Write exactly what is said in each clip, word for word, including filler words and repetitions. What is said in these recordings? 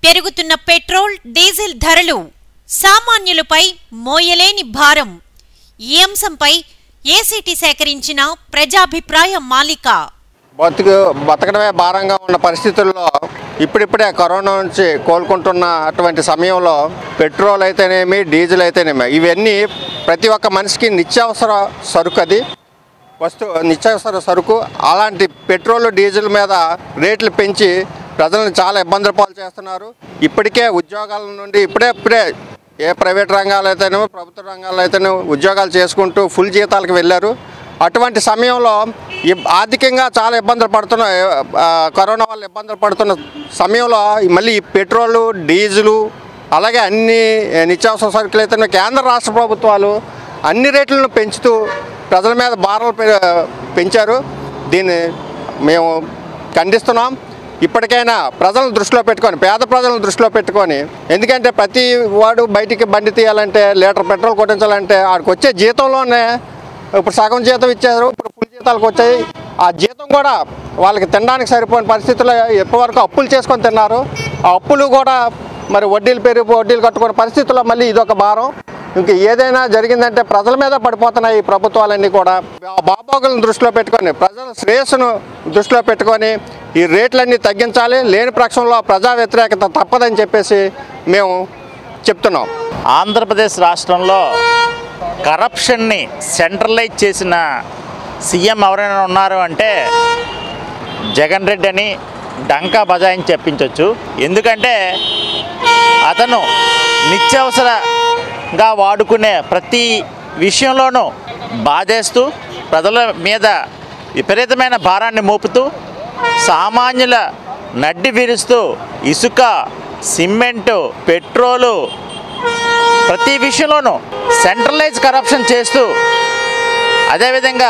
పెరుగుతున్న petrol diesel ధరలు సామాన్యులపై మోయలేని భారం. ఈ అంశంపై ఏసీటీ సేకరించిన ప్రజాభిప్రాయ మాలిక. బతుకు బతకడమే భారంగా ఉన్న పరిస్థితుల్లో ఇప్పుడిప్పుడే కరోనా నుంచి కోలుకుంటున్న అటువంటి సమయంలో పెట్రోల్ అయితేనేమి డీజిల్ అయితేనేమి ఇవన్నీ ప్రతి ఒక్క మనిషికి నిత్యావసర సరుకు. అది వస్తు నిత్యావసర సరుకు. అలాంటి పెట్రోల్ డీజిల్ మీద రేట్లు పెంచి ప్రజలను చాలా ఇబ్బందులు పాలు చేస్తున్నారు. ఇప్పటికే ఉద్యోగాల నుండి ఇప్పుడే ఇప్పుడే ఏ ప్రైవేట్ రంగాలు అయితేనేమో ప్రభుత్వ రంగాల్లో అయితేనేమో ఉద్యోగాలు చేసుకుంటూ ఫుల్ జీతాలకు వెళ్ళారు. అటువంటి సమయంలో ఆర్థికంగా చాలా ఇబ్బందులు పడుతున్న కరోనా వల్ల ఇబ్బందులు పడుతున్న సమయంలో మళ్ళీ పెట్రోలు డీజిలు అలాగే అన్ని నిత్యావసర సరుకులు అయితేనే కేంద్ర రాష్ట్ర ప్రభుత్వాలు అన్ని రేట్లను పెంచుతూ ప్రజల మీద భారాలు పెంచారు. దీన్ని మేము ఖండిస్తున్నాం. ఇప్పటికైనా ప్రజలను దృష్టిలో పెట్టుకొని పేద ప్రజలను దృష్టిలో పెట్టుకొని, ఎందుకంటే ప్రతి వాడు బయటికి బండి తీయాలంటే లీటర్ పెట్రోల్ కొట్టించాలంటే ఆడికి వచ్చే జీతంలోనే ఇప్పుడు సగం జీతం ఇచ్చారు, ఇప్పుడు ఫుల్ జీతాలకు వచ్చాయి. ఆ జీతం కూడా వాళ్ళకి తినడానికి సరిపోయిన పరిస్థితుల్లో ఎప్పటివరకు అప్పులు చేసుకొని తిన్నారు. ఆ అప్పులు కూడా మరి వడ్డీలు పెరిగి వడ్డీలు కట్టుకునే పరిస్థితుల్లో మళ్ళీ ఇదొక భారం. ఇంక ఏదైనా జరిగిందంటే ప్రజల మీద పడిపోతున్నాయి ఈ ప్రభుత్వాలన్నీ కూడా. బాబోగులను దృష్టిలో పెట్టుకొని ప్రజల శ్రేయస్సును దృష్టిలో పెట్టుకొని ఈ రేట్లన్నీ తగ్గించాలి. లేని పక్షంలో ప్రజా వ్యతిరేకత తప్పదని చెప్పేసి మేము చెప్తున్నాం. ఆంధ్రప్రదేశ్ రాష్ట్రంలో కరప్షన్ని సెంట్రలైజ్ చేసిన సీఎం ఎవరైనా ఉన్నారు అంటే జగన్ రెడ్డి అని డంకా బజాయిని చెప్పించవచ్చు. ఎందుకంటే అతను నిత్యావసరంగా వాడుకునే ప్రతి విషయంలోనూ బాధేస్తూ ప్రజల మీద విపరీతమైన భారాన్ని మోపుతూ సామాన్యుల నడ్డి విరుస్తూ ఇసుక, సిమెంటు, పెట్రోలు ప్రతి విషయంలోనూ సెంట్రలైజ్ కరప్షన్ చేస్తూ, అదేవిధంగా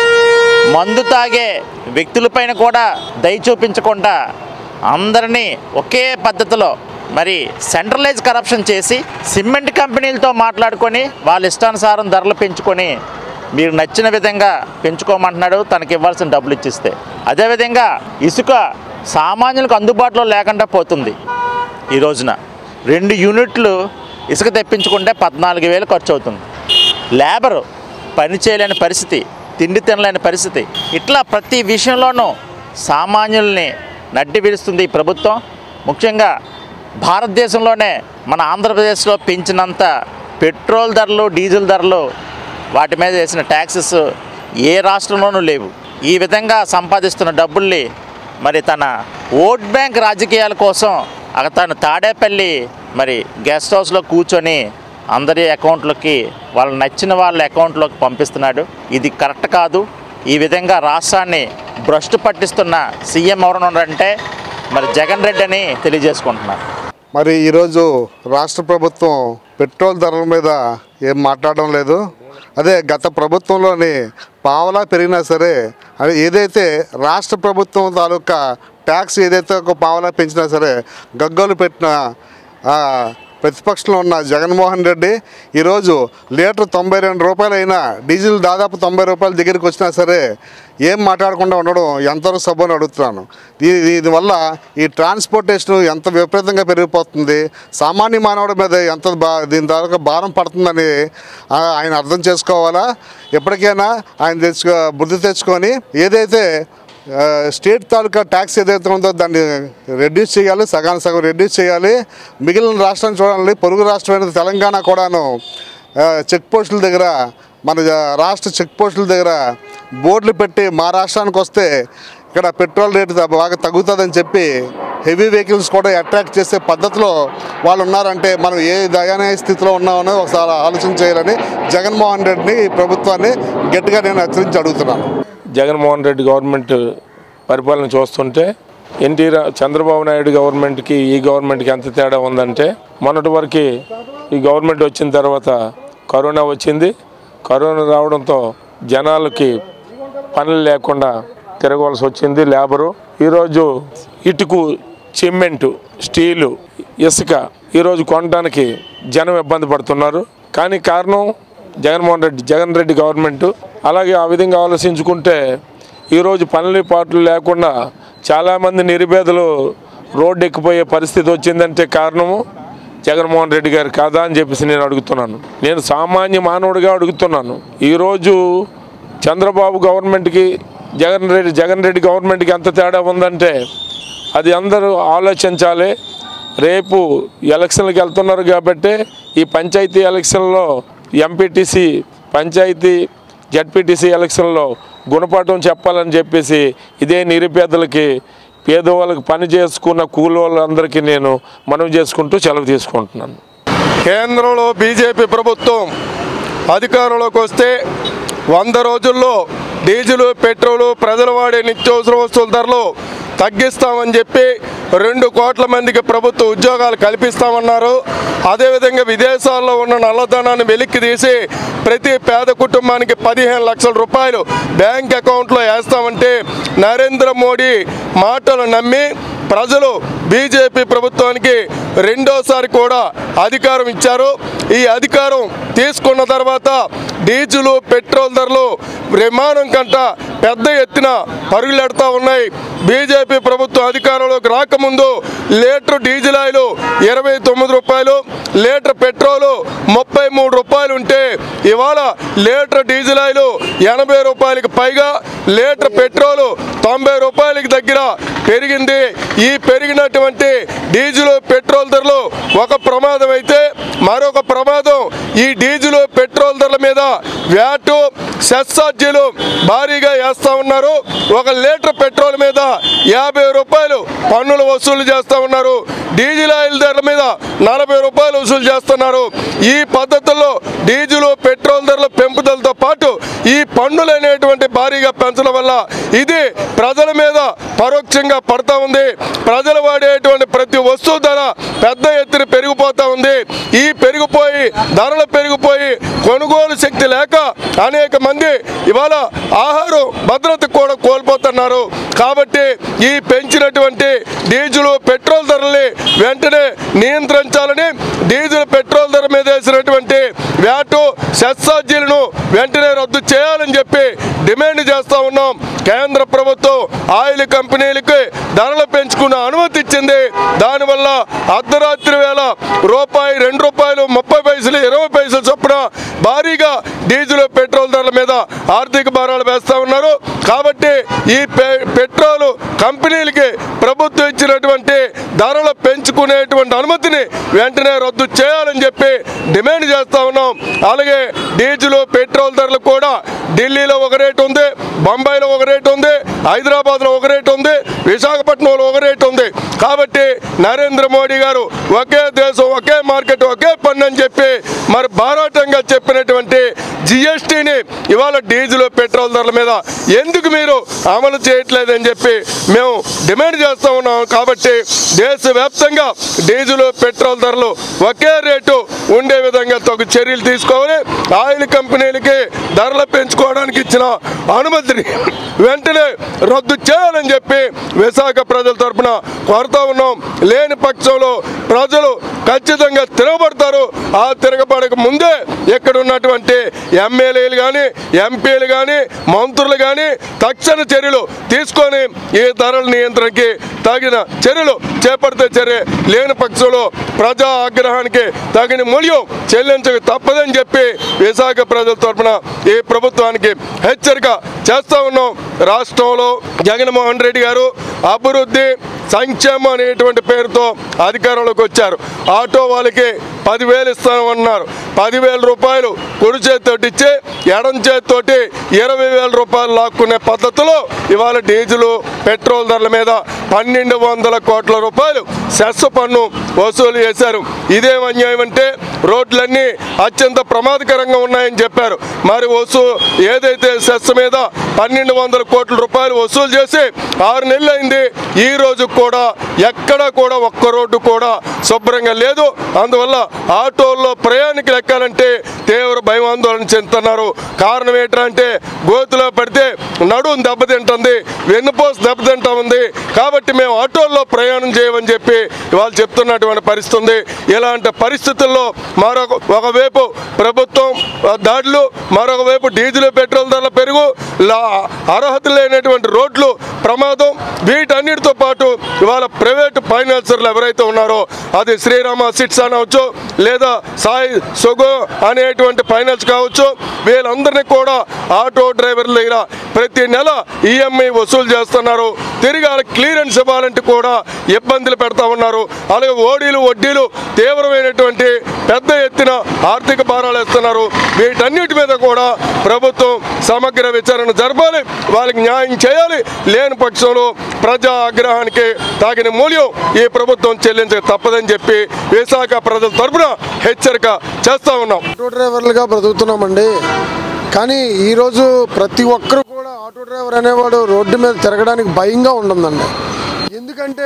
మందు తాగే వ్యక్తులపైన కూడా దయ చూపించకుండా అందరినీ ఒకే పద్ధతిలో మరి సెంట్రలైజ్ కరప్షన్ చేసి సిమెంట్ కంపెనీలతో మాట్లాడుకొని వాళ్ళ ఇష్టానుసారం ధరలు పెంచుకొని మీరు నచ్చిన విధంగా పెంచుకోమంటున్నాడు తనకి ఇవ్వాల్సిన డబ్బులు ఇచ్చిస్తే. అదేవిధంగా ఇసుక సామాన్యులకు అందుబాటులో లేకుండా పోతుంది. ఈ రోజున రెండు యూనిట్లు ఇసుక తెప్పించుకుంటే పద్నాలుగు వేలు ఖర్చు అవుతుంది. లేబరు పని చేయలేని పరిస్థితి, తిండి తినలేని పరిస్థితి. ఇట్లా ప్రతి విషయంలోనూ సామాన్యుల్ని నడ్డి విరుస్తుంది ఈ ప్రభుత్వం. ముఖ్యంగా భారతదేశంలోనే మన ఆంధ్రప్రదేశ్లో పెంచినంత పెట్రోల్ ధరలు, డీజిల్ ధరలు, వాటి మీద వేసిన ట్యాక్సెస్ ఏ రాష్ట్రంలోనూ లేవు. ఈ విధంగా సంపాదిస్తున్న డబ్బుల్ని మరి తన ఓట్ బ్యాంక్ రాజకీయాల కోసం తను తాడేపల్లి మరి గెస్ట్ హౌస్లో కూర్చొని అందరి అకౌంట్లోకి వాళ్ళు నచ్చిన వాళ్ళ అకౌంట్లోకి పంపిస్తున్నాడు. ఇది కరెక్ట్ కాదు. ఈ విధంగా రాష్ట్రాన్ని భ్రష్టు పట్టిస్తున్న సీఎం ఎవరైనా ఉన్నారంటే మరి జగన్ రెడ్డి అని తెలియజేసుకుంటున్నారు. మరి ఈరోజు రాష్ట్ర ప్రభుత్వం పెట్రోల్ ధరల మీద ఏం మాట్లాడడం లేదు. అదే గత ప్రభుత్వంలోని పావలా పెరిగినా సరే అది ఏదైతే రాష్ట్ర ప్రభుత్వం తాలూకా ట్యాక్స్ ఏదైతే ఒక పావలా పెంచినా సరే గగ్గోలు పెట్టిన ప్రతిపక్షంలో ఉన్న జగన్మోహన్ రెడ్డి ఈరోజు లీటర్ తొంభై రెండు రూపాయలు అయినా డీజిల్ దాదాపు తొంభై రూపాయల దగ్గరికి వచ్చినా సరే ఏం మాట్లాడకుండా ఉండడం ఎంతవరకు సభను అడుగుతున్నాను. దీని దీనివల్ల ఈ ట్రాన్స్పోర్టేషన్ ఎంత విపరీతంగా పెరిగిపోతుంది, సామాన్య మానవుడి మీద ఎంత బా దీని ద్వారా భారం పడుతుందని ఆయన అర్థం చేసుకోవాలా. ఎప్పటికైనా ఆయన తెచ్చుకో బుద్ధి తెచ్చుకొని ఏదైతే స్టేట్ తాలూకా ట్యాక్స్ ఏదైతే ఉందో దాన్ని రెడ్యూస్ చేయాలి, సగానికి సగం రెడ్యూస్ చేయాలి. మిగిలిన రాష్ట్రాన్ని చూడాలి. పొరుగు రాష్ట్రమైన తెలంగాణ కూడాను చెక్ పోస్టుల దగ్గర, మన రాష్ట్ర చెక్ పోస్టుల దగ్గర బోర్డులు పెట్టి మా రాష్ట్రానికి వస్తే ఇక్కడ పెట్రోల్ రేటు బాగా తగ్గుతుందని చెప్పి హెవీ వెహికల్స్ కూడా అట్రాక్ట్ చేసే పద్ధతిలో వాళ్ళు ఉన్నారంటే మనం ఏ దయానీయ స్థితిలో ఉన్నామని ఒకసారి ఆలోచన చేయాలని జగన్మోహన్ రెడ్డిని ఈ ప్రభుత్వాన్ని గట్టిగా నేను హెచ్చరించి అడుగుతున్నాను. జగన్మోహన్ రెడ్డి గవర్నమెంట్ పరిపాలన చూస్తుంటే ఎన్టీ చంద్రబాబు నాయుడు గవర్నమెంట్కి ఈ గవర్నమెంట్కి ఎంత తేడా ఉందంటే, మొన్నటి వరకు ఈ గవర్నమెంట్ వచ్చిన తర్వాత కరోనా వచ్చింది. కరోనా రావడంతో జనాలకి పనులు లేకుండా తిరగవలసి వచ్చింది లేబరు. ఈరోజు ఇటుకు, సిమెంటు, స్టీలు, ఇసుక ఈరోజు కొనడానికి జనం ఇబ్బంది పడుతున్నారు. కానీ కారణం జగన్మోహన్ రెడ్డి జగన్ రెడ్డి గవర్నమెంటు. అలాగే ఆ విధంగా ఆలోచించుకుంటే ఈరోజు పనులు పాటలు లేకుండా చాలామంది నిరుపేదలు రోడ్డు ఎక్కిపోయే పరిస్థితి వచ్చిందంటే కారణము జగన్మోహన్ రెడ్డి గారు కాదా అని చెప్పేసి నేను అడుగుతున్నాను. నేను సామాన్య మానవుడిగా అడుగుతున్నాను. ఈరోజు చంద్రబాబు గవర్నమెంట్కి జగన్ రెడ్డి జగన్ రెడ్డి గవర్నమెంట్కి ఎంత తేడా ఉందంటే అది అందరూ ఆలోచించాలి. రేపు ఎలక్షన్లకు వెళ్తున్నారు కాబట్టి ఈ పంచాయతీ ఎలక్షన్లో ఎంపీటీసీ పంచాయతీ జడ్పీటీసీ ఎలక్షన్లో గుణపాఠం చెప్పాలని చెప్పేసి ఇదే నిరుపేదలకి పేదవాళ్ళకి పని చేసుకున్న కూలి వాళ్ళందరికీ నేను మనవి చేసుకుంటూ సెలవు తీసుకుంటున్నాను. కేంద్రంలో బీజేపీ ప్రభుత్వం అధికారంలోకి వస్తే వంద రోజుల్లో డీజిల్ పెట్రోలు ప్రజలు వాడే నిత్యావసర వస్తువుల ధరలు తగ్గిస్తామని చెప్పి రెండు కోట్ల మందికి ప్రభుత్వ ఉద్యోగాలు కల్పిస్తామన్నారు. అదేవిధంగా విదేశాల్లో ఉన్న నల్లధనాన్ని వెలిక్కి తీసి ప్రతి పేద కుటుంబానికి పదిహేను లక్షల రూపాయలు బ్యాంక్ అకౌంట్లో వేస్తామంటే నరేంద్ర మోడీ మాటలు నమ్మి ప్రజలు బీజేపీ ప్రభుత్వానికి రెండోసారి కూడా అధికారం ఇచ్చారు. ఈ అధికారం తీసుకున్న తర్వాత డీజిల్ పెట్రోల్ ధరలు విమానం కంట పెద్ద ఎత్తున పరుగులెడతా ఉన్నాయి. బీజేపీ ప్రభుత్వం అధికారంలోకి రాకముందు లీటర్ డీజిల్ ఆయిల్ ఇరవై తొమ్మిది రూపాయలు, లీటర్ పెట్రోలు ముప్పై మూడు రూపాయలు ఉంటే ఇవాళ లీటర్ డీజిల్ ఆయిల్ ఎనభై రూపాయలకి పైగా, లీటర్ పెట్రోలు తొంభై రూపాయలకి దగ్గర పెరిగింది. ఈ పెరిగినటువంటి డీజిల్ పెట్రోల్ ధరలు ఒక ప్రమాదం అయితే మరొక ప్రమాదం ఈ డీజిల్ పెట్రోల్ ధరల మీద వ్యాటు సెస్ ఛార్జీలు భారీగా వేస్తూ ఉన్నారు. ఒక లీటర్ పెట్రోల్ మీద యాభై రూపాయలు పన్నులు వసూలు చేస్తూ ఉన్నారు. డీజిల్ ఆయిల్ ధరల మీద నలభై రూపాయలు వసూలు చేస్తున్నారు. ఈ పద్ధతుల్లో డీజిల్ పెట్రోల్ ధరల పెంపుదలతో పాటు ఈ పన్నులు అనేటువంటి భారీగా పెంచడం వల్ల ఇది ప్రజల మీద పరోక్షంగా పడతా ఉంది. ప్రజలు వాడేటువంటి ప్రతి వస్తువు ధర పెద్ద ఎత్తున పెరిగిపోతూ ఉంది. ఈ పెరిగిపోయి ధరలు పెరిగిపోయి కొనుగోలు శక్తి లేక అనేక మంది ఇవాళ ఆహారం భద్రత కూడా కోల్పోతున్నారు. కాబట్టి ఈ పెంచినటువంటి డీజిల్ పెట్రోల్ ధరల్ని వెంటనే నియంత్రించాలని, డీజిల్ పెట్రోల్ ధర మీద వేసినటువంటి వ్యాటు సెస్ ఛార్జీలను వెంటనే రద్దు చేయాలని చెప్పి డిమాండ్ చేస్తూ ఉన్నాం. కేంద్ర ప్రభుత్వం ఆయిల్ కంపెనీలకి ధరలు పెంచుకున్న అనుమతి ఇచ్చింది. దానివల్ల అర్ధరాత్రి వేళ రూపాయి రెండు రూపాయలు ముప్పై పైసలు ఇరవై పైసలు చొప్పున భారీగా డీజిల్ పెట్రోల్ ధరల మీద ఆర్థిక భారాలు వేస్తూ ఉన్నారు. కాబట్టి ఈ పెట్రోల్ కంపెనీలకి ప్రభుత్వం ఇచ్చినటువంటి ధరలు పెంచుకునేటువంటి అనుమతిని వెంటనే రద్దు చేయాలని చెప్పి డిమాండ్ చేస్తూ ఉన్నాం. అలాగే డీజిల్ పెట్రోల్ ధరలు కూడా ఢిల్లీలో ఒక రేటు ఉంది, బొంబాయిలో ఒక రేటు ఉంది, హైదరాబాద్లో ఒక రేటు ఉంది, విశాఖపట్నంలో ఒక రేటు ఉంది. కాబట్టి నరేంద్ర మోడీ గారు ఒకే దేశం ఒకే మార్కెట్ ఒకే పన్ను అని చెప్పి మరి బారాటంగా చెప్పినటువంటి జిఎస్టీని ఇవాళ డీజిల్ పెట్రోల్ ధరల మీద ఎందుకు మీరు అమలు చేయట్లేదని చెప్పి మేము డిమాండ్ చేస్తూ ఉన్నాం. కాబట్టి దేశవ్యాప్తంగా డీజిల్ పెట్రోల్ ధరలు ఒకే రేటు ఉండే విధంగా తగు చర్యలు తీసుకోవాలి. ఆయిల్ కంపెనీలకి ధరలు పెంచుకోవడానికి ఇచ్చిన అనుమతిని వెంటనే రద్దు చేయాలని చెప్పి విశాఖ ప్రజల తరఫున కోరుతా ఉన్నాం. లేని పక్షంలో ప్రజలు ఖచ్చితంగా తిరగబడతారు. ఆ తిరగబడక ముందే ఇక్కడ ఉన్నటువంటి ఎమ్మెల్యేలు కానీ ఎంపీలు కానీ మంత్రులు కానీ తక్షణ చర్యలు తీసుకొని ఈ ధరల నియంత్రణకి తగిన చర్యలు చేపడితే చర్య, లేని పక్షంలో ప్రజా ఆగ్రహానికి తగిన మూల్యం చెల్లించక తప్పదని చెప్పి విశాఖ ప్రజల తరఫున ఈ ప్రభుత్వానికి హెచ్చరిక చేస్తూ ఉన్నాం. రాష్ట్రంలో జగన్మోహన్ రెడ్డి గారు అభివృద్ధి సంక్షేమం అనేటువంటి పేరుతో అధికారంలోకి వచ్చారు. ఆటో వాళ్ళకి పదివేలు ఇస్తామన్నారు. పదివేల రూపాయలు కుడి చేతితోటి ఇచ్చి ఎడం చేతితోటి ఇరవై వేల రూపాయలు లాక్కునే పద్ధతిలో ఇవాళ డీజిల్ పెట్రోల్ ధరల మీద పన్నెండు వందల కోట్ల రూపాయలు సెస్ పన్ను వసూలు చేశారు. ఇదేం అన్యాయం అంటే రోడ్లన్నీ అత్యంత ప్రమాదకరంగా ఉన్నాయని చెప్పారు. మరి వసూ ఏదైతే సెస్ మీద పన్నెండు వందల కోట్ల రూపాయలు వసూలు చేసి ఆరు నెలలు అయింది. ఈ రోజు కూడా ఎక్కడ కూడా ఒక్క రోడ్డు కూడా శుభ్రంగా లేదు. అందువల్ల ఆటోల్లో ప్రయాణికులు ఎక్కాలంటే తీవ్ర భయం ఆందోళన చెందుతున్నారు. కారణం ఏంటంటే గోతులో పడితే నడుము దెబ్బతింటుంది, వెన్నుపోస దెబ్బతింటా ఉంది. కాబట్టి మేము ఆటోల్లో ప్రయాణం చేయమని చెప్పి వాళ్ళు చెప్తున్నటువంటి పరిస్థితి ఉంది. ఇలాంటి పరిస్థితుల్లో మరొక ఒకవైపు ప్రభుత్వం దాడులు, మరొక వైపు డీజిల్ పెట్రోల్ ధరల పెరుగు, లా అర్హత లేనటువంటి రోడ్లు ప్రమాదం. వీటన్నిటితో పాటు ఇవాళ ప్రైవేటు ఫైనాన్సర్లు ఎవరైతే ఉన్నారో అది శ్రీరామ సిట్స్ అనవచ్చు లేదా సాయి సొగో అనేటువంటి ఫైనాన్స్ కావచ్చు, వీళ్ళందరినీ కూడా ఆటో డ్రైవర్ల దగ్గర ప్రతి నెల ఈఎంఐ వసూలు చేస్తున్నారు. తిరిగి వాళ్ళకి క్లియరెన్స్ ఇవ్వాలంటే కూడా ఇబ్బందులు పెడతా ఉన్నారు. అలాగే ఓడీలు వడ్డీలు తీవ్రమైనటువంటి పెద్ద ఎత్తున ఆర్థిక భారాలు వేస్తున్నారు. వీటన్నిటి మీద కూడా ప్రభుత్వం సమగ్ర విచారణ జరపాలి, వాళ్ళకి న్యాయం చేయాలి. లేని పక్షంలో ప్రజా ఆగ్రహానికి తగిన మూల్యం ఈ ప్రభుత్వం చెల్లించక తప్పదని చెప్పి విశాఖ ప్రజల తరఫున హెచ్చరిక చేస్తూ ఉన్నాం. ఆటో డ్రైవర్లుగా బ్రతుకుతున్నామండి, కానీ ఈరోజు ప్రతి ఒక్కరు కూడా ఆటో డ్రైవర్ అనేవాడు రోడ్డు మీద తిరగడానికి భయంగా ఉంటుందండి. ఎందుకంటే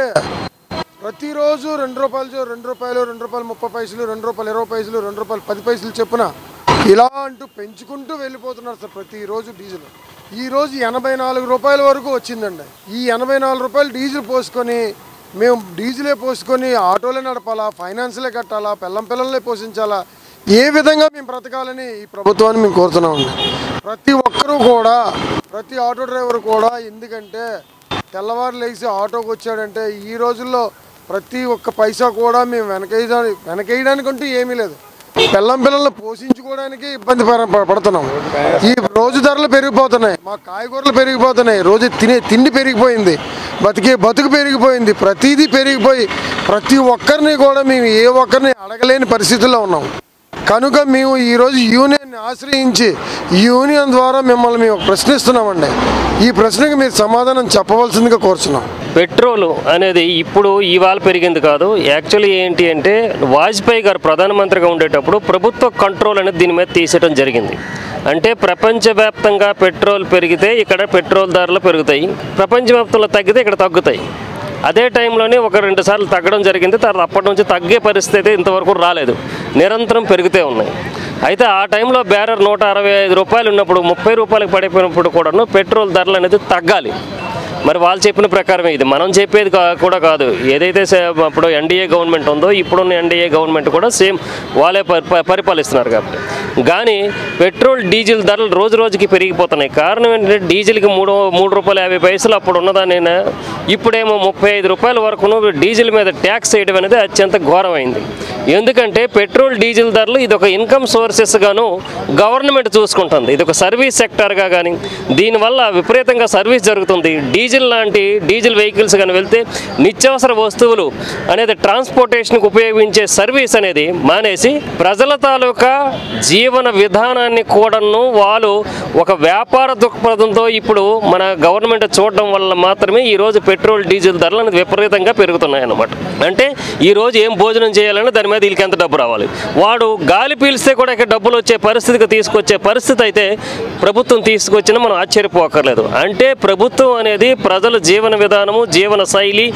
ప్రతిరోజు రెండు రూపాయలు రెండు రూపాయలు రెండు రూపాయలు ముప్పై పైసలు రెండు రూపాయలు ఇరవై పైసలు రెండు రూపాయలు పది పైసలు చొప్పున ఇలా అంటూ పెంచుకుంటూ వెళ్ళిపోతున్నారు సార్ ప్రతిరోజు డీజిల్. ఈరోజు ఎనభై నాలుగు రూపాయల వరకు వచ్చిందండి. ఈ ఎనభై నాలుగు రూపాయలు డీజిల్ పోసుకొని మేము డీజిలే పోసుకొని ఆటోలే నడపాలా, ఫైనాన్స్లే కట్టాలా, పిల్లం పిల్లలనే పోషించాలా, ఏ విధంగా మేము బ్రతకాలని ఈ ప్రభుత్వాన్ని మేము కోరుతున్నామండి. ప్రతి ఒక్కరూ కూడా ప్రతి ఆటో డ్రైవర్ కూడా, ఎందుకంటే తెల్లవారు లేచి ఆటోకి వచ్చాడంటే ఈ రోజుల్లో ప్రతి ఒక్క పైసా కూడా మేము వెనకేయడానికి వెనకేయడానికంటూ ఏమీ లేదు. పిల్లం పిల్లల్ని పోషించుకోవడానికి ఇబ్బంది పడుతున్నాం. ఈ రోజు ధరలు పెరిగిపోతున్నాయి, మా కాయగూరలు పెరిగిపోతున్నాయి, రోజు తినే తిండి పెరిగిపోయింది, బతికే బతుకు పెరిగిపోయింది, ప్రతిదీ పెరిగిపోయి ప్రతి ఒక్కరిని కూడా మేము ఏ ఒక్కరిని అడగలేని పరిస్థితుల్లో ఉన్నాం. కనుక మేము ఈరోజు యూనియన్ని ఆశ్రయించి యూనియన్ ద్వారా మిమ్మల్ని మేము ప్రశ్నిస్తున్నామండి. ఈ ప్రశ్నకి మీరు సమాధానం చెప్పవలసిందిగా కోరుచున్నాం. పెట్రోల్ అనేది ఇప్పుడు ఇవాళ పెరిగింది కాదు. యాక్చువల్లీ ఏంటి అంటే వాజ్పేయి గారు ప్రధానమంత్రిగా ఉండేటప్పుడు ప్రభుత్వ కంట్రోల్ అనేది దీని మీద తీసేయడం జరిగింది. అంటే ప్రపంచవ్యాప్తంగా పెట్రోల్ పెరిగితే ఇక్కడ పెట్రోల్ ధరలు పెరుగుతాయి, ప్రపంచవ్యాప్తంలో తగ్గితే ఇక్కడ తగ్గుతాయి. అదే టైంలోనే ఒక రెండు సార్లు తగ్గడం జరిగింది. తర్వాత అప్పటి నుంచి తగ్గే పరిస్థితి ఇంతవరకు రాలేదు, నిరంతరం పెరుగుతూ ఉన్నాయి. అయితే ఆ టైంలో బ్యారర్ నూట అరవై ఐదు రూపాయలు ఉన్నప్పుడు ముప్పై రూపాయలకు పడిపోయినప్పుడు కూడాను పెట్రోల్ ధరలు అనేది తగ్గాలి. మరి వాళ్ళు చెప్పిన ప్రకారమే ఇది, మనం చెప్పేది కూడా కాదు. ఏదైతే అప్పుడు ఎన్డీఏ గవర్నమెంట్ ఉందో ఇప్పుడున్న ఎన్డీఏ గవర్నమెంట్ కూడా సేమ్ వాళ్ళే పరిపాలిస్తున్నారు. కాబట్టి కానీ పెట్రోల్ డీజిల్ ధరలు రోజు రోజుకి పెరిగిపోతున్నాయి. కారణం ఏంటంటే డీజిల్కి మూడు మూడు రూపాయలు యాభై పైసలు అప్పుడు ఉన్నదాన్ని ఇప్పుడేమో ముప్పై ఐదు రూపాయల వరకును డీజిల్ మీద ట్యాక్స్ వేయడం అనేది అత్యంత ఘోరమైంది. ఎందుకంటే పెట్రోల్ డీజిల్ ధరలు ఇది ఒక ఇన్కమ్ సోర్సెస్గాను గవర్నమెంట్ చూసుకుంటుంది, ఇది ఒక సర్వీస్ సెక్టార్గా. కానీ దీనివల్ల విపరీతంగా సర్వీస్ జరుగుతుంది. డీజిల్ లాంటి డీజిల్ వెహికల్స్ కానీ వెళ్తే నిత్యావసర వస్తువులు అనేది ట్రాన్స్పోర్టేషన్కి ఉపయోగించే సర్వీస్ అనేది మానేసి ప్రజల తాలూకా జీవన విధానాన్ని కూడాను వాళ్ళు ఒక వ్యాపార దృక్పథంతో ఇప్పుడు మన గవర్నమెంట్ చూడడం వల్ల మాత్రమే ఈరోజు పెట్రోల్ డీజిల్ ధరలు అనేది విపరీతంగా పెరుగుతున్నాయి అన్నమాట. అంటే ఈరోజు ఏం భోజనం చేయాలని దాని మీద వీళ్ళకి ఎంత డబ్బు రావాలి, వాడు గాలి పీల్స్తే కూడా ఇక్కడ డబ్బులు వచ్చే పరిస్థితికి తీసుకొచ్చే పరిస్థితి అయితే ప్రభుత్వం తీసుకొచ్చినా మనం ఆశ్చర్యపోకర్లేదు. అంటే ప్రభుత్వం అనేది ప్రజల జీవన విధానము, జీవన శైలి,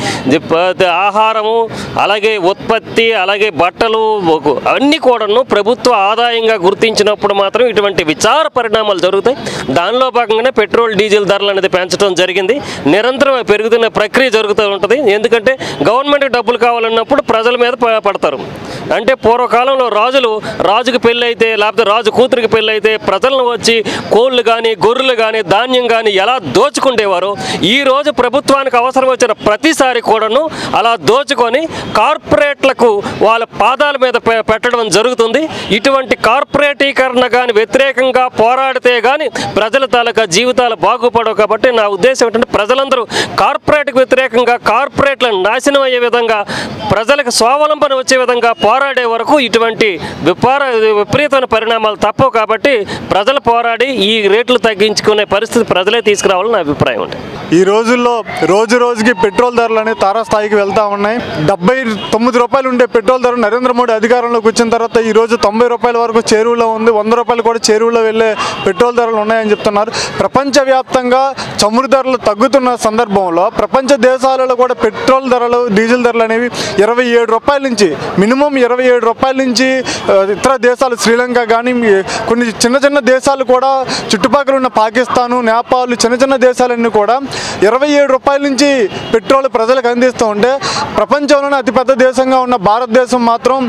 ఆహారము, అలాగే ఉత్పత్తి, అలాగే బట్టలు అన్నీ కూడాను ప్రభుత్వ ఆదాయంగా గుర్తించినప్పుడు మాత్రం ఇటువంటి విచార పరిణామాలు జరుగుతాయి. దానిలో భాగంగానే పెట్రోల్ డీజిల్ ధరలు అనేది పెంచడం జరిగింది. నిరంతరం పెరుగుతున్న ప్రక్రియ జరుగుతూ ఉంటుంది. ఎందుకంటే గవర్నమెంట్కి డబ్బులు కావాలన్నప్పుడు ప్రజల మీద పడతారు. అంటే పూర్వకాలంలో రాజులు రాజుకి పెళ్ళి అయితే లేకపోతే రాజు కూతురికి పెళ్ళి అయితే ప్రజలను వచ్చి కోళ్ళు కానీ గొర్రెలు కానీ ధాన్యం కానీ ఎలా దోచుకుండేవారో ఈరోజు ప్రభుత్వానికి అవసరం వచ్చిన ప్రతిసారి కూడాను అలా దోచుకొని కార్పొరేట్లకు వాళ్ళ పాదాల మీద పెట్టడం జరుగుతుంది. ఇటువంటి కార్పొరేటీకరణ కానీ వ్యతిరేకంగా పోరాడితే కానీ ప్రజల తాలూకా జీవితాలు బాగుపడవు. కాబట్టి నా ఉద్దేశం ఏంటంటే ప్రజలందరూ కార్పొరేట్కి వ్యతిరేకంగా కార్పొరేట్లను నాశనం అయ్యే విధంగా ప్రజలకు స్వావలంబన వచ్చే విధంగా పోరాడే వరకు ఇటువంటి విపార విపరీతమైన పరిణామాలు తప్పవు. కాబట్టి ప్రజలు పోరాడి ఈ రేట్లు తగ్గించుకునే పరిస్థితి ప్రజలే తీసుకురావాలని నా అభిప్రాయం ఉంది. ఈ రోజుల్లో రోజు రోజుకి పెట్రోల్ ధరలు అనేవి తారాస్థాయికి వెళ్తూ ఉన్నాయి. డెబ్బై తొమ్మిది రూపాయలు ఉండే పెట్రోల్ ధర నరేంద్ర మోడీ అధికారంలోకి వచ్చిన తర్వాత ఈ రోజు తొంభై రూపాయల వరకు చేరువలో ఉంది. వంద రూపాయలు కూడా చేరువలో వెళ్ళే పెట్రోల్ ధరలు ఉన్నాయని చెప్తున్నారు. ప్రపంచవ్యాప్తంగా చమురు ధరలు తగ్గుతున్న సందర్భంలో ప్రపంచ దేశాలలో కూడా పెట్రోల్ ధరలు, డీజిల్ ధరలు అనేవి ఇరవై ఏడు రూపాయల నుంచి మినిమం మినిమం ఇరవై ఏడు రూపాయల నుంచి ఇతర దేశాలు శ్రీలంక కానీ కొన్ని చిన్న చిన్న దేశాలు కూడా చుట్టుపక్కల ఉన్న పాకిస్తాను, నేపాల్ చిన్న చిన్న దేశాలన్నీ కూడా ఇరవై ఏడు రూపాయల నుంచి పెట్రోల్ ప్రజలకు అందిస్తూ ఉంటే ప్రపంచంలోనే అతిపెద్ద దేశంగా ఉన్న భారతదేశం మాత్రం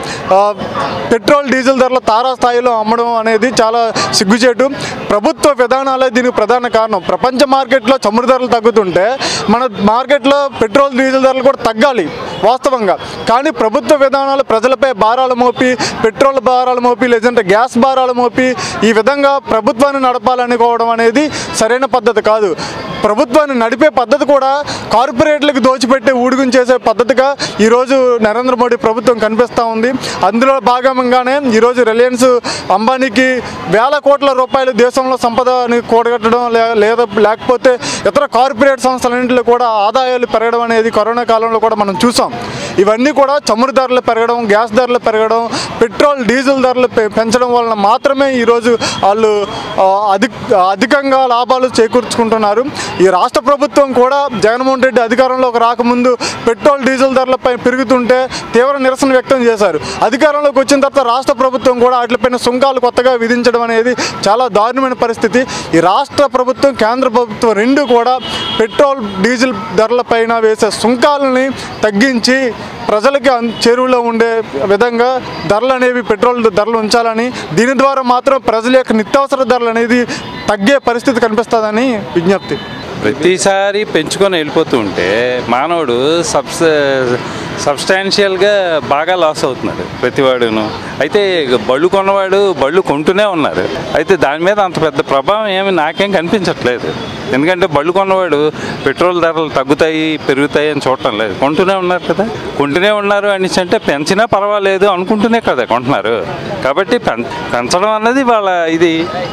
పెట్రోల్ డీజిల్ ధరల తారాస్థాయిలో అమ్మడం అనేది చాలా సిగ్గుచేటు. ప్రభుత్వ విధానాలే దీనికి ప్రధాన కారణం. ప్రపంచ మార్కెట్లో చమురు ధరలు తగ్గుతుంటే మన మార్కెట్లో పెట్రోల్ డీజిల్ ధరలు కూడా తగ్గాలి వాస్తవంగా. కానీ ప్రభుత్వ విధానాలు ప్రజలపై భారాలు మోపి, పెట్రోల్ భారాలు మోపి, లేదంటే గ్యాస్ భారాలు మోపి ఈ విధంగా ప్రభుత్వాన్ని నడపాలనుకోవడం అనేది సరైన పద్ధతి కాదు. ప్రభుత్వాన్ని నడిపే పద్ధతి కూడా కార్పొరేట్లకు దోచిపెట్టే ఊడిగం చేసే పద్ధతిగా ఈరోజు నరేంద్ర మోడీ ప్రభుత్వం కనిపిస్తూ ఉంది. అందులో భాగంగానే ఈరోజు రిలయన్స్ అంబానీకి వేల కోట్ల రూపాయలు దేశంలో సంపదని కూడగట్టడం, లేదా లేకపోతే ఇతర కార్పొరేట్ సంస్థలన్నింటిలో కూడా ఆదాయాలు పెరగడం అనేది కరోనా కాలంలో కూడా మనం చూసాం. ఇవన్నీ కూడా చమురు ధరలు పెరగడం, గ్యాస్ ధరలు పెరగడం, పెట్రోల్ డీజిల్ ధరలు పెంచడం వలన మాత్రమే ఈరోజు వాళ్ళు అధిక అధికంగా లాభాలు చేకూర్చుకుంటున్నారు. ఈ రాష్ట్ర ప్రభుత్వం కూడా జగన్మోహన్ రెడ్డి అధికారంలోకి రాకముందు పెట్రోల్ డీజిల్ ధరలపై పెరుగుతుంటే తీవ్ర నిరసన వ్యక్తం చేశారు. అధికారంలోకి వచ్చిన తర్వాత రాష్ట్ర ప్రభుత్వం కూడా వాటిపైన సుంకాలు కొత్తగా విధించడం అనేది చాలా దారుణమైన పరిస్థితి. ఈ రాష్ట్ర ప్రభుత్వం, కేంద్ర ప్రభుత్వం రెండు కూడా పెట్రోల్ డీజిల్ ధరలపైన వేసే సుంకాలని తగ్గించి ప్రజలకి చేరువలో ఉండే విధంగా ధరలు అనేవి పెట్రోల్ ధరలు ఉంచాలని, దీని ద్వారా మాత్రం ప్రజల యొక్క నిత్యావసర ధరలు అనేది తగ్గే పరిస్థితి కనిపిస్తుందని విజ్ఞప్తి. ప్రతిసారి పెంచుకొని వెళ్ళిపోతూ ఉంటే మానవుడు సబ్స్ సబ్స్టాన్షియల్గా బాగా లాస్ అవుతున్నాడు ప్రతివాడును. అయితే బళ్ళు కొన్నవాడు బళ్ళు కొంటూనే ఉన్నారు. అయితే దాని మీద అంత పెద్ద ప్రభావం ఏమి నాకేం కనిపించట్లేదు. ఎందుకంటే బళ్ళు కొన్నవాడు పెట్రోల్ ధరలు తగ్గుతాయి, పెరుగుతాయి అని చూడటం లేదు. కొంటూనే ఉన్నారు కదా. కొంటూనే ఉన్నారు అని అంటే పెంచినా పర్వాలేదు అనుకుంటూనే కదా కొంటున్నారు. కాబట్టి పెం పెంచడం అన్నది వాళ్ళ ఇది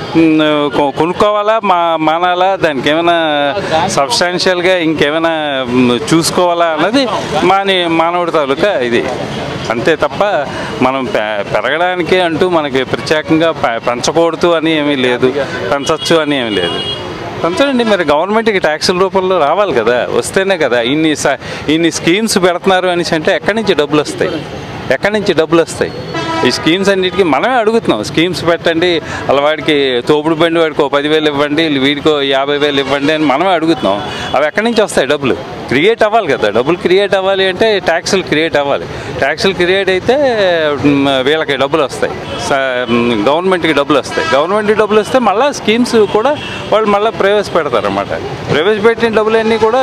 కొనుక్కోవాలా, మా మానాలా, దానికి ఏమైనా సబ్స్టాన్షియల్గా ఇంకేమైనా చూసుకోవాలా అన్నది మాని మానవుడి తాలూకా ఇది. అంతే తప్ప మనం పెరగడానికి అంటూ మనకి ప్రత్యేకంగా పెంచకూడదు అని ఏమీ లేదు, పెంచవచ్చు అని ఏమీ లేదు. పెంచండి. మరి గవర్నమెంట్కి ట్యాక్సుల రూపంలో రావాలి కదా, వస్తేనే కదా ఇన్ని ఇన్ని స్కీమ్స్ పెడుతున్నారు అనేసి అంటే ఎక్కడి నుంచి డబ్బులు వస్తాయి, ఎక్కడి నుంచి డబ్బులు వస్తాయి? ఈ స్కీమ్స్ అన్నిటికీ మనమే అడుగుతున్నాం. స్కీమ్స్ పెట్టండి, అలా వాడికి తోపుడు బండి వాడికి ఓ పదివేలు ఇవ్వండి, వీడికో యాభై వేలు ఇవ్వండి అని మనమే అడుగుతున్నాం. అవి ఎక్కడి నుంచి వస్తాయి? డబ్బులు క్రియేట్ అవ్వాలి కదా. డబ్బులు క్రియేట్ అవ్వాలి అంటే ట్యాక్సులు క్రియేట్ అవ్వాలి. ట్యాక్సులు క్రియేట్ అయితే వీళ్ళకి డబ్బులు వస్తాయి, గవర్నమెంట్కి డబ్బులు వస్తాయి. గవర్నమెంట్కి డబ్బులు వస్తే మళ్ళీ స్కీమ్స్ కూడా వాళ్ళు మళ్ళీ ప్రవేశపెడతారు అన్నమాట. ప్రవేశపెట్టిన డబ్బులన్నీ కూడా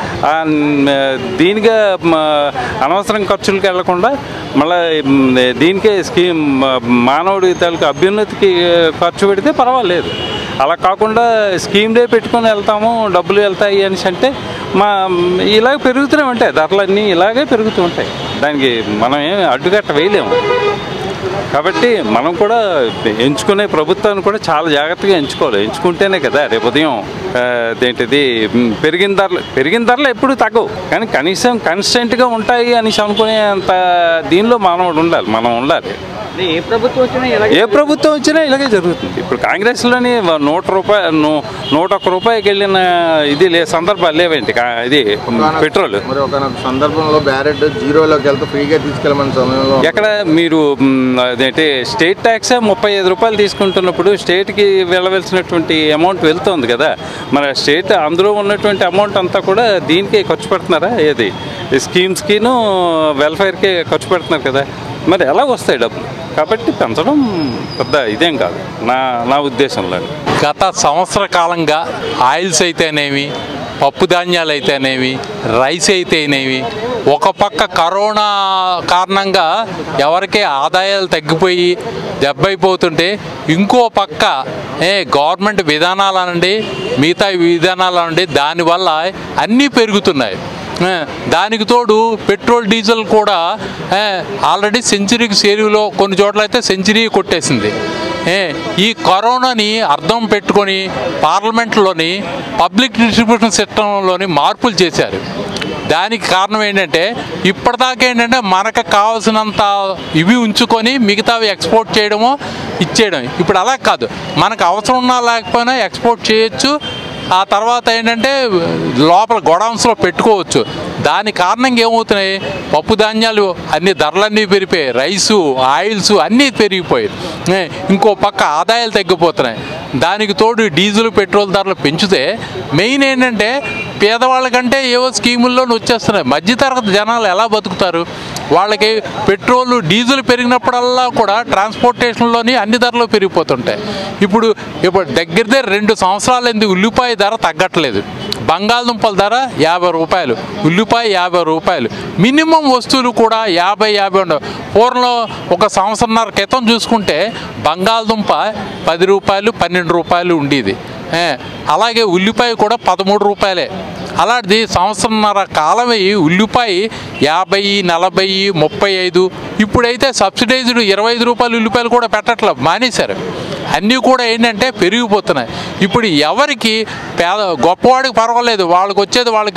దీనిగా అనవసరం ఖర్చులకు వెళ్లకుండా మళ్ళీ దీనికే స్కీమ్ మానవుడి తాలూకు అభ్యున్నతికి ఖర్చు పెడితే పర్వాలేదు. అలా కాకుండా స్కీమ్లే పెట్టుకొని వెళ్తాము, డబ్బులు వెళ్తాయి అనేసి అంటే మా ఇలాగ పెరుగుతూనే ఉంటాయి, ధరలన్నీ ఇలాగే పెరుగుతూ ఉంటాయి. దానికి మనం ఏమి అడ్డుకట్ట వేయలేము. కాబట్టి మనం కూడా ఎంచుకునే ప్రభుత్వాన్ని కూడా చాలా జాగ్రత్తగా ఎంచుకోవాలి. ఎంచుకుంటేనే కదా రేపు ఉదయం ఏంటిది పెరిగిన ధరలు పెరిగిన ధరలు ఎప్పుడు తగ్గవు, కానీ కనీసం కన్స్టెంట్గా ఉంటాయి అనేసి అనుకునేంత దీనిలో మానవుడు ఉండాలి, మనం ఉండాలి. ఏ ప్రభుత్వం వచ్చినా ఏ ప్రభుత్వం వచ్చినా ఇలాగే జరుగుతుంది. ఇప్పుడు కాంగ్రెస్లోని నూట రూపాయ నూట ఒక్క రూపాయకి వెళ్ళిన ఇది లే సందర్భాలు లేవేంటి? ఇది పెట్రోల్ మరి ఒక సందర్భంలో బ్యారెట్ జీరోలోకి వెళ్తే ఫ్రీగా తీసుకెళ్ళమని సమయంలో ఎక్కడ మీరు అదేంటి స్టేట్ ట్యాక్స్ ముప్పై ఐదు రూపాయలు తీసుకుంటున్నప్పుడు స్టేట్కి వెళ్ళవలసినటువంటి అమౌంట్ వెళ్తుంది కదా. మరి స్టేట్ అందులో ఉన్నటువంటి అమౌంట్ అంతా కూడా దీనికి ఖర్చు పెడుతున్నారా? ఏది స్కీమ్స్కిను వెల్ఫేర్కి ఖర్చు పెడుతున్నారు కదా. మరి ఎలా వస్తాయి డబ్బులు? కాబట్టి పెంచడం పెద్ద ఇదేం కాదు నా నా ఉద్దేశంలో. గత సంవత్సర కాలంగా ఆయిల్స్ అయితేనేమి, పప్పు ధాన్యాలు అయితేనేమి, రైస్ అయితేనేమి, ఒక పక్క కరోనా కారణంగా ఎవరికే ఆదాయాలు తగ్గిపోయి దెబ్బైపోతుంటే, ఇంకో పక్క ఏ గవర్నమెంట్ విధానాలనండి, మిగతా విధానాలనండి, దానివల్ల అన్నీ పెరుగుతున్నాయి. దానికి తోడు పెట్రోల్ డీజిల్ కూడా ఆల్రెడీ సెంచరీకి చేరువలో కొన్ని చోట్ల అయితే సెంచరీ కొట్టేసింది. ఈ కరోనాని అర్థం పెట్టుకొని పార్లమెంట్లోని పబ్లిక్ డిస్ట్రిబ్యూషన్ సిస్టంలోని మార్పులు చేశారు. దానికి కారణం ఏంటంటే ఇప్పటిదాకా ఏంటంటే మనకు కావాల్సినంత ఇవి ఉంచుకొని మిగతావి ఎక్స్పోర్ట్ చేయడమో ఇచ్చేయడం. ఇప్పుడు అలా కాదు, మనకు అవసరం ఉన్నా లేకపోయినా ఎక్స్పోర్ట్ చేయొచ్చు. ఆ తర్వాత ఏంటంటే లోపల గోడౌన్స్లో పెట్టుకోవచ్చు. దాని కారణంగా ఏమవుతున్నాయి, పప్పు ధాన్యాలు అన్ని ధరలన్నీ పెరిగిపోయాయి, రైసు ఆయిల్స్ అన్నీ పెరిగిపోయాయి. ఇంకో పక్క ఆదాయాలు తగ్గిపోతున్నాయి. దానికి తోడు డీజిల్ పెట్రోల్ ధరలు పెంచితే మెయిన్ ఏంటంటే పేదవాళ్ళకంటే ఏవో స్కీముల్లో వచ్చేస్తున్నాయి. మధ్యతరగతి జనాలు ఎలా బతుకుతారు? వాళ్ళకి పెట్రోల్ డీజిల్ పెరిగినప్పుడల్లా కూడా ట్రాన్స్పోర్టేషన్లోని అన్ని ధరలు పెరిగిపోతుంటాయి. ఇప్పుడు ఇప్పుడు దగ్గర దగ్గర రెండు సంవత్సరాలు ఎందుకు ఉల్లిపాయ ధర తగ్గట్లేదు. బంగాళదుంపల ధర యాభై రూపాయలు, ఉల్లిపాయ యాభై రూపాయలు, మినిమం వస్తువులు కూడా యాభై యాభై ఉండవు. పూర్వంలో ఒక సంవత్సరంన్నర క్రితం చూసుకుంటే బంగాళదుంప పది రూపాయలు పన్నెండు రూపాయలు ఉండేది. అలాగే ఉల్లిపాయ కూడా పదమూడు రూపాయలే. అలాంటిది సంవత్సరంన్నర కాలమే ఉల్లిపాయ యాభై నలభై ముప్పై ఐదు, ఇప్పుడైతే సబ్సిడైజ్డ్ ఇరవై ఐదు రూపాయలు ఉల్లిపాయలు కూడా పెట్టట్లేదు, మానేశారు. అన్నీ కూడా ఏంటంటే పెరిగిపోతున్నాయి. ఇప్పుడు ఎవరికి పేద గొప్పవాడికి పర్వాలేదు, వాళ్ళకి వచ్చేది వాళ్ళకి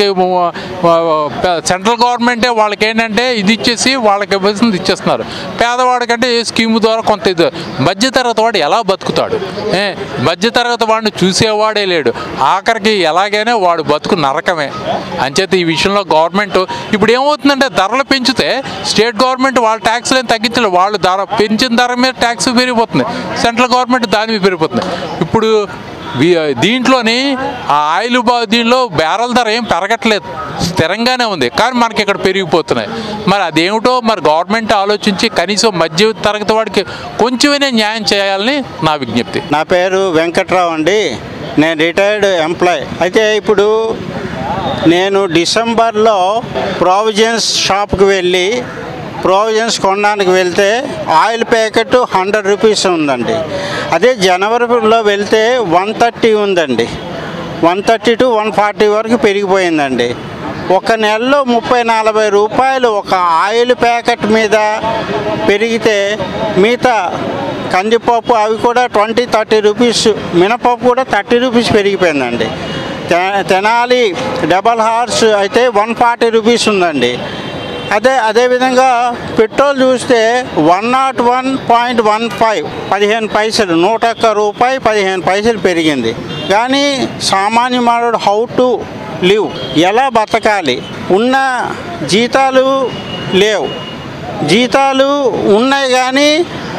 సెంట్రల్ గవర్నమెంటే వాళ్ళకి ఏంటంటే ఇది ఇచ్చేసి వాళ్ళకి ఇవ్వాల్సింది ఇచ్చేస్తున్నారు. పేదవాడికంటే ఏ స్కీమ్ ద్వారా కొంత ఇది. మధ్యతరగతి వాడు ఎలా బతుకుతాడు? మధ్యతరగతి వాడిని చూసేవాడే లేడు. ఆఖరికి ఎలాగైనా వాడు బతుకు నరకమే. అంచేత ఈ విషయంలో గవర్నమెంట్ ఇప్పుడు ఏమవుతుందంటే ధరలు పెంచితే స్టేట్ గవర్నమెంట్ వాళ్ళ ట్యాక్స్లు ఏం తగ్గించలేదు, వాళ్ళు ధర పెంచిన ధర మీద ట్యాక్స్ పెరిగిపోతుంది, సెంట్రల్ గవర్నమెంట్ దాని మీద పెరిగిపోతుంది. ఇప్పుడు దీంట్లోని ఆ ఆయిల్ దీనిలో బ్యారల్ ధర ఏం పెరగట్లేదు, స్థిరంగానే ఉంది, కానీ మనకి ఇక్కడ పెరిగిపోతున్నాయి. మరి అదేమిటో మరి గవర్నమెంట్ ఆలోచించి కనీసం మధ్య తరగతి వాడికి కొంచెమైనా న్యాయం చేయాలని నా విజ్ఞప్తి. నా పేరు వెంకట్రావు అండి, నేను రిటైర్డ్ ఎంప్లాయ్. అయితే ఇప్పుడు నేను డిసెంబర్లో ప్రావిజన్స్ షాప్కి వెళ్ళి ప్రావిజన్స్ కొనడానికి వెళ్తే ఆయిల్ ప్యాకెట్ హండ్రెడ్ రూపీస్ ఉందండి. అదే జనవరిలో వెళ్తే వన్ థర్టీ ఉందండి, one thirty to one forty వరకు పెరిగిపోయిందండి. ఒక నెలలో ముప్పై నలభై రూపాయలు ఒక ఆయిల్ ప్యాకెట్ మీద పెరిగితే మిగతా కందిపప్పు అవి కూడా ట్వంటీ థర్టీ రూపీస్, మినపప్పు కూడా థర్టీ రూపీస్ పెరిగిపోయిందండి. తెనాలి డబల్ హార్స్ అయితే వన్ ఫార్టీ రూపీస్ ఉందండి. అదే అదేవిధంగా పెట్రోల్ చూస్తే one naught one point one five పదిహేను పైసలు, నూట ఒక్క రూపాయి పదిహేను పైసలు పెరిగింది. కానీ సామాన్య మానవుడు హౌ టు లివ్, ఎలా బతకాలి? ఉన్న జీతాలు లేవు, జీతాలు ఉన్నాయి కానీ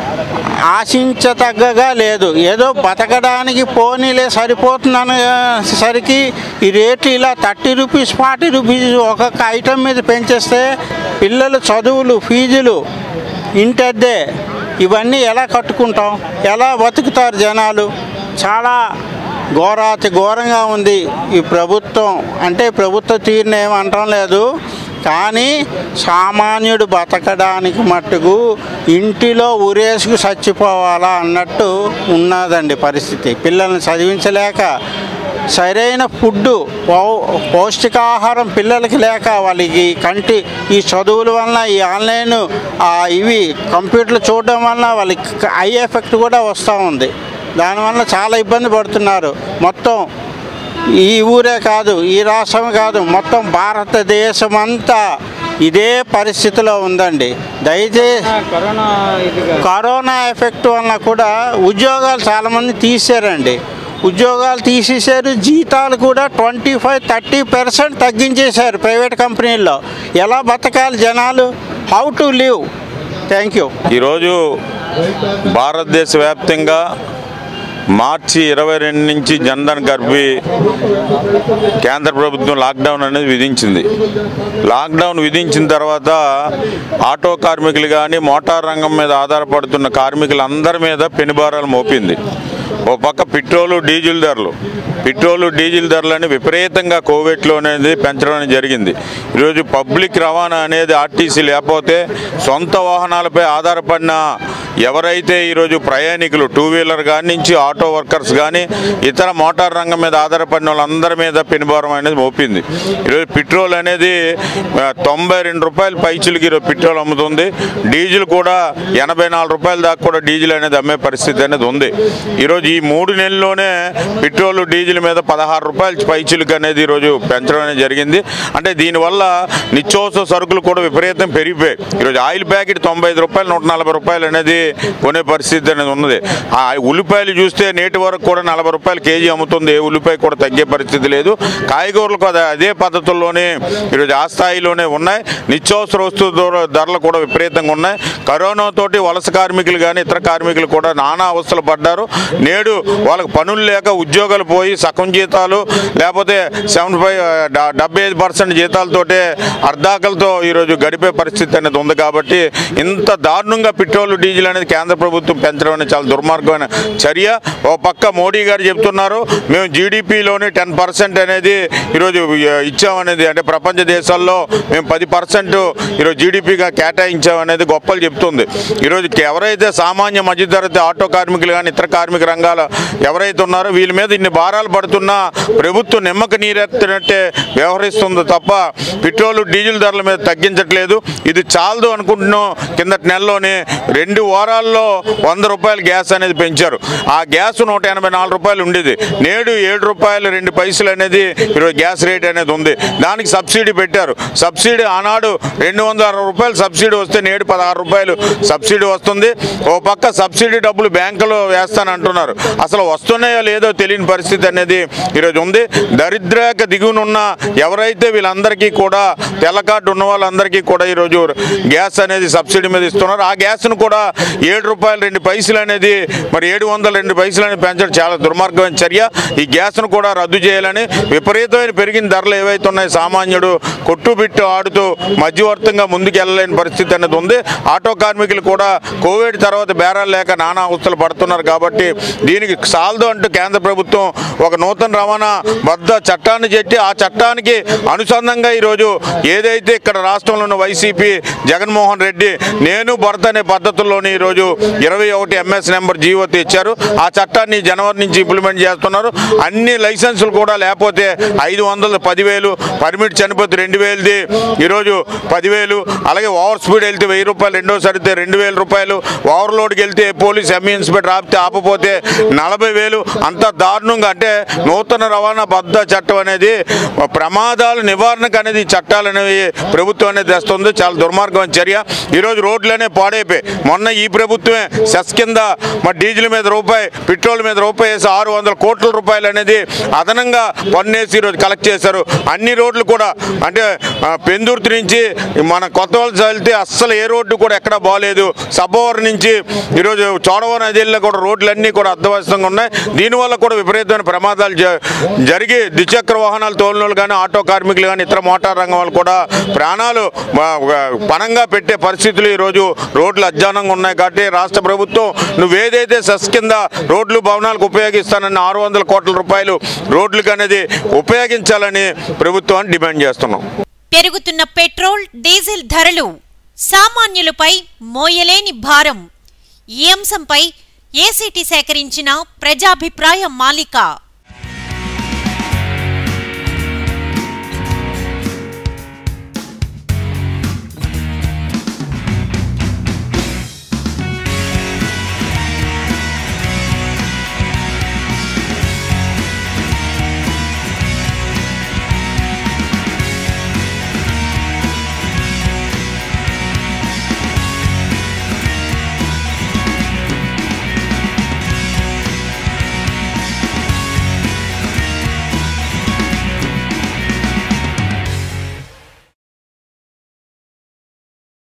ఆశించతగ్గగా లేదు. ఏదో బతకడానికి పోనీలే సరిపోతుందనే సరికి ఈ రేట్లు ఇలా థర్టీ రూపీస్ ఫార్టీ రూపీస్ ఒక్కొక్క ఐటెం మీద పెంచేస్తే పిల్లలు చదువులు, ఫీజులు, ఇంటద్దే ఇవన్నీ ఎలా కట్టుకుంటాం? ఎలా బతుకుతారు జనాలు? చాలా ఘోరాతి ఘోరంగా ఉంది ఈ ప్రభుత్వం. అంటే ప్రభుత్వ తీరుని ఏమంటం లేదు, కానీ సామాన్యుడు బతకడానికి మట్టుకు ఇంటిలో ఉరేసుకు చచ్చిపోవాలా అన్నట్టు ఉన్నదండి పరిస్థితి. పిల్లల్ని చదివించలేక, సరైన ఫుడ్డు పౌ పౌష్టికాహారం పిల్లలకి లేక, వాళ్ళకి కంటి ఈ చదువుల వలన, ఈ ఆన్లైన్ ఇవి కంప్యూటర్లు చూడడం వలన వాళ్ళకి ఐ ఎఫెక్ట్ కూడా వస్తూ ఉంది. దానివల్ల చాలా ఇబ్బంది పడుతున్నారు. మొత్తం ఈ ఊరే కాదు, ఈ రాష్ట్రం కాదు, మొత్తం భారతదేశం అంతా ఇదే పరిస్థితిలో ఉందండి. దయచేసి కరోనా ఎఫెక్ట్ వలన కూడా ఉద్యోగాలు చాలామంది తీసారండి, ఉద్యోగాలు తీసేశారు, జీతాలు కూడా ట్వంటీ ఫైవ్ థర్టీ పర్సెంట్ తగ్గించేశారు ప్రైవేట్ కంపెనీల్లో. ఎలా బతకాలి జనాలు? How to live? Thank you. ఈరోజు భారతదేశ వ్యాప్తంగా మార్చి ఇరవై రెండు నుంచి జన్ధన్ గర్భి కేంద్ర ప్రభుత్వం లాక్డౌన్ అనేది విధించింది. లాక్డౌన్ విధించిన తర్వాత ఆటో కార్మికులు కానీ మోటార్ రంగం మీద ఆధారపడుతున్న కార్మికులందరి మీద పెనుభారాలు మోపింది. ఓ పక్క పెట్రోలు డీజిల్ ధరలు పెట్రోలు డీజిల్ ధరలని విపరీతంగా కోవిడ్లో అనేది పెంచడం జరిగింది. ఈరోజు పబ్లిక్ రవాణా అనేది ఆర్టీసీ లేకపోతే సొంత వాహనాలపై ఆధారపడిన ఎవరైతే ఈరోజు ప్రయాణికులు టూ వీలర్ కానీ నుంచి ఆటో వర్కర్స్ కానీ ఇతర మోటార్ రంగం మీద ఆధారపడిన వాళ్ళందరి మీద పెనుభారం అనేది మోపింది. ఈరోజు పెట్రోల్ అనేది తొంభై రెండు రూపాయల పైచులకి ఈరోజు పెట్రోల్ అమ్ముతుంది. డీజిల్ కూడా ఎనభై నాలుగు రూపాయల దాకా కూడా డీజిల్ అనేది అమ్మే పరిస్థితి అనేది ఉంది. ఈరోజు ఈ మూడు నెలల్లోనే పెట్రోల్ డీజిల్ మీద పదహారు రూపాయల పైచులకి అనేది ఈరోజు పెంచడం అనేది జరిగింది. అంటే దీనివల్ల నిత్యావసర సరుకులు కూడా విపరీతం పెరిగిపోయాయి. ఈరోజు ఆయిల్ ప్యాకెట్ తొంభై ఐదు రూపాయలు నూట నలభై రూపాయలు అనేది కొనే పరిస్థితి అనేది ఉన్నది. ఆ ఉల్లిపాయలు చూస్తే నేటి వరకు కూడా నలభై రూపాయలు కేజీ అమ్ముతుంది. ఏ ఉల్లిపాయ కూడా తగ్గే పరిస్థితి లేదు. కాయగూరలు కూడా అదే పద్ధతుల్లోనే ఈరోజు ఆ స్థాయిలోనే ఉన్నాయి. నిత్యావసర వస్తువుల ధరలు కూడా విపరీతంగా ఉన్నాయి. కరోనా తోటి వలస కార్మికులు కానీ ఇతర కార్మికులు కూడా నానా అవస్థలు పడ్డారు. నేడు వాళ్ళకి పనులు లేక ఉద్యోగాలు పోయి సగం జీతాలు లేకపోతే సెవెంటీ ఫైవ్ డెబ్బై ఐదు పర్సెంట్ జీతాలతోటే అర్ధాకలతో ఈరోజు గడిపే పరిస్థితి అనేది ఉంది. కాబట్టి ఇంత దారుణంగా పెట్రోల్ డీజిల్ అనేది కేంద్ర ప్రభుత్వం పెంచడం అనేది చాలా దుర్మార్గమైన చర్య. ఓ పక్క మోడీ గారు చెప్తున్నారు మేము జీడిపిలోని టెన్ పర్సెంట్ అనేది ఈరోజు ఇచ్చామనేది, అంటే ప్రపంచ దేశాల్లో మేము పది పర్సెంట్ ఈరోజు జీడిపిగా కేటాయించామనేది గొప్పలు చెప్తుంది. ఈరోజు ఎవరైతే సామాన్య మధ్యతరగతి ఆటో కార్మికులు కానీ ఇతర కార్మిక రంగాలు ఎవరైతే ఉన్నారో వీళ్ళ మీద ఇన్ని భారాలు పడుతున్నా ప్రభుత్వం నిమ్మక నీరెత్తినట్టే వ్యవహరిస్తుంది తప్ప పెట్రోల్ డీజిల్ ధరల మీద తగ్గించట్లేదు. ఇది చాలదు అనుకుంటున్నాం. కిందటి నెలలోనే రెండు వారాల్లో వంద రూపాయలు గ్యాస్ అనేది పెంచారు. ఆ గ్యాస్ నూట ఎనభై నాలుగు రూపాయలు ఉండేది. నేడు ఏడు రూపాయలు రెండు పైసలు అనేది ఈరోజు గ్యాస్ రేట్ అనేది ఉంది. దానికి సబ్సిడీ పెట్టారు. సబ్సిడీ ఆనాడు రెండు వందల అరవై రూపాయలు సబ్సిడీ వస్తే నేడు పదహారు రూపాయలు సబ్సిడీ వస్తుంది. ఓ పక్క సబ్సిడీ డబ్బులు బ్యాంకులో వేస్తానంటున్నారు. అసలు వస్తున్నాయో లేదో తెలియని పరిస్థితి అనేది ఈరోజు ఉంది. దరిద్రక దిగువనున్న ఎవరైతే వీళ్ళందరికీ కూడా తెల్ల కార్డు ఉన్న వాళ్ళందరికీ కూడా ఈరోజు గ్యాస్ అనేది సబ్సిడీ మీద ఇస్తున్నారు. ఆ గ్యాస్ను కూడా ఏడు రూపాయలు రెండు పైసలు అనేది మరి ఏడు వందల రెండు పైసలు అనేది పెంచడం చాలా దుర్మార్గమైన చర్య. ఈ గ్యాస్ను కూడా రద్దు చేయాలని, విపరీతమైన పెరిగిన ధరలు ఏవైతే ఉన్నాయో సామాన్యుడు కొట్టుబిట్టు ఆడుతూ మధ్యవర్తంగా ముందుకు వెళ్ళలేని పరిస్థితి అనేది ఉంది. ఆటో కార్మికులు కూడా కోవిడ్ తర్వాత బేరాలు లేక నానా అవస్థలు పడుతున్నారు. కాబట్టి దీనికి సాల్దు అంటూ కేంద్ర ప్రభుత్వం ఒక నూతన రవాణా బద్ద చట్టాన్ని చెట్టి ఆ చట్టానికి అనుసంధంగా ఈరోజు ఏదైతే ఇక్కడ రాష్ట్రంలో ఉన్న వైసీపీ జగన్మోహన్ రెడ్డి నేను భర్త అనే పద్ధతుల్లోని ఈరోజు ఇరవై ఒకటి ఎంఎస్ నెంబర్ జీవో తెచ్చారు. ఆ చట్టాన్ని జనవరి నుంచి ఇంప్లిమెంట్ చేస్తున్నారు. అన్ని లైసెన్సులు కూడా లేకపోతే ఐదు వందలు పదివేలు, పర్మిట్ చనిపోతే రెండు వేలది ఈరోజు పదివేలు, అలాగే ఓవర్ స్పీడ్ వెళ్తే వెయ్యి రూపాయలు, రెండోసారి అయితే రెండు వేల రూపాయలు, ఓవర్లోడ్కి వెళ్తే పోలీస్ ఎంఈ ఇన్స్పెక్టర్ ఆపితే ఆపపోతే నలభై వేలు. అంత దారుణంగా అంటే నూతన రవాణా బద్ద చట్టం అనేది ప్రమాదాల నివారణకు అనేది చట్టాలు అనేవి ప్రభుత్వం అనేది తెస్తుంది. చాలా దుర్మార్గమైన చర్య. ఈరోజు రోడ్లనే పాడైపోయి మొన్న ఈ ప్రభుత్వమే సెస్ కింద మరి డీజిల్ మీద రూపాయి, పెట్రోల్ మీద రూపాయి వేసి ఆరు వందల కోట్ల రూపాయలు అనేది అదనంగా పన్నేసి ఈరోజు కలెక్ట్ చేశారు. అన్ని రోడ్లు కూడా అంటే పెందుర్తి నుంచి మన కొత్త వలస వెళ్తే అస్సలు ఏ రోడ్డు కూడా ఎక్కడ బాగలేదు. సబ్బవరం నుంచి ఈరోజు చోడవరం నదిలో కూడా రోడ్లన్నీ కూడా అర్థవస్థంగా ఉన్నాయి. దీనివల్ల కూడా విపరీతమైన ప్రమాదాలు జరిగి ద్విచక్ర వాహనాలు తోలినోళ్ళు కానీ ఆటో కార్మికులు కానీ ఇతర మోటార్ రంగం వాళ్ళు కూడా ప్రాణాలు పణంగా పెట్టే పరిస్థితులు ఈరోజు రోడ్లు అధ్వానంగా ఉన్నాయి. కాబట్టి రాష్ట్ర ప్రభుత్వం నువ్వేదైతే సెస్ కింద రోడ్లు భవనాలకు ఉపయోగిస్తానన్న ఆరు వందల కోట్ల రూపాయలు రోడ్లకు అనేది ఉపయోగించాలని ప్రభుత్వాన్ని డిమాండ్ చేస్తున్నాం. పెరుగుతున్న పెట్రోల్ డీజిల్ ధరలు సామాన్యులపై మోయలేని భారం. ఈ అంశంపై ఏసీటీ సేకరించిన ప్రజాభిప్రాయ మాలిక.